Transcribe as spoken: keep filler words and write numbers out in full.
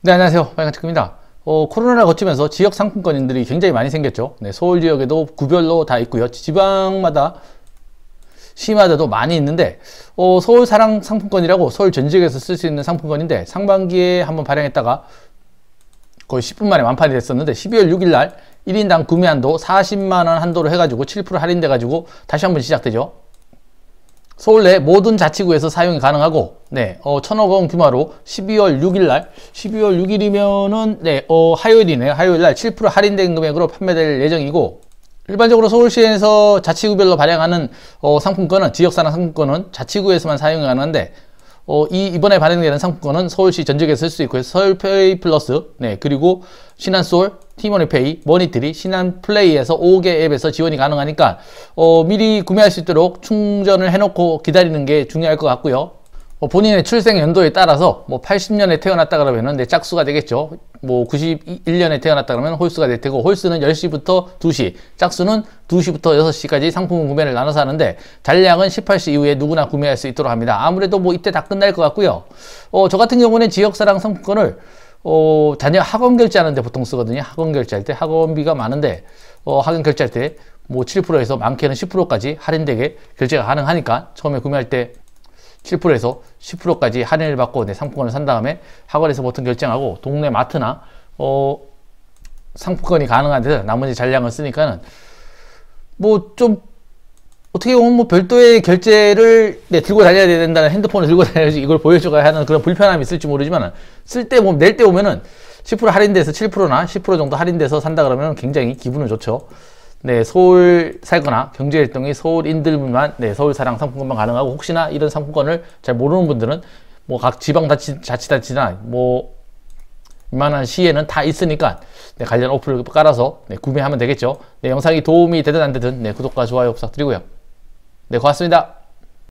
네, 안녕하세요. 빨간체크입니다. 어, 코로나를 거치면서 지역 상품권들이 굉장히 많이 생겼죠. 네, 서울 지역에도 구별로 다 있고요. 지방마다, 시마다도 많이 있는데, 어, 서울 사랑 상품권이라고 서울 전 지역에서 쓸 수 있는 상품권인데, 상반기에 한번 발행했다가 거의 십 분 만에 완판이 됐었는데, 십이월 육일 날 일 인당 구매 한도 사십만 원 한도로 해가지고 칠 퍼센트 할인돼가지고 다시 한번 시작되죠. 서울 내 모든 자치구에서 사용이 가능하고, 네, 어, 천억 원 규모로 십이월 육일 날, 십이월 육일이면은, 네, 어, 화요일이네요. 화요일 날 칠 퍼센트 할인된 금액으로 판매될 예정이고, 일반적으로 서울시에서 자치구별로 발행하는 어, 상품권은, 지역사랑 상품권은 자치구에서만 사용이 가능한데, 어, 이, 이번에 발행되는 상품권은 서울시 전역에서 쓸 수 있고요. 서울페이 플러스, 네, 그리고 신한솔, 티머니페이, 머니트리, 신한플레이에서 다섯 개 앱에서 지원이 가능하니까, 어, 미리 구매할 수 있도록 충전을 해놓고 기다리는 게 중요할 것 같고요. 어, 본인의 출생 연도에 따라서, 뭐, 팔십 년에 태어났다 그러면은, 네, 짝수가 되겠죠. 뭐, 구십일 년에 태어났다 그러면 홀수가 될 테고, 홀수는 열 시부터 두 시, 짝수는 두 시부터 여섯 시까지 상품 구매를 나눠서 하는데, 잔량은 십팔 시 이후에 누구나 구매할 수 있도록 합니다. 아무래도 뭐, 이때 다 끝날 것 같고요. 어, 저 같은 경우는 지역사랑 상품권을, 어, 자녀 학원 결제하는데 보통 쓰거든요. 학원 결제할 때, 학원비가 많은데, 어, 학원 결제할 때, 뭐, 칠 퍼센트에서 많게는 십 퍼센트까지 할인되게 결제가 가능하니까, 처음에 구매할 때, 칠 퍼센트에서 십 퍼센트까지 할인을 받고 내 상품권을 산 다음에 학원에서 보통 결정하고 동네 마트나 어 상품권이 가능한 데서 나머지 잔량을 쓰니까는 뭐 좀 어떻게 보면 뭐 별도의 결제를 네, 들고 다녀야 된다는, 핸드폰을 들고 다녀야지 이걸 보여줘야 하는 그런 불편함이 있을지 모르지만, 쓸 때 보면, 낼 때 보면은 십 퍼센트 할인돼서 칠 퍼센트나 십 퍼센트 정도 할인돼서 산다 그러면 굉장히 기분은 좋죠. 네, 서울 살거나 경제활동이 서울인들만, 네, 서울사랑 상품권만 가능하고, 혹시나 이런 상품권을 잘 모르는 분들은 뭐 각 지방자치단체나 뭐 이만한 시에는 다 있으니까, 네, 관련 어플을 깔아서 네, 구매하면 되겠죠. 네, 영상이 도움이 되든 안 되든, 네, 구독과 좋아요 부탁드리고요. 네, 고맙습니다.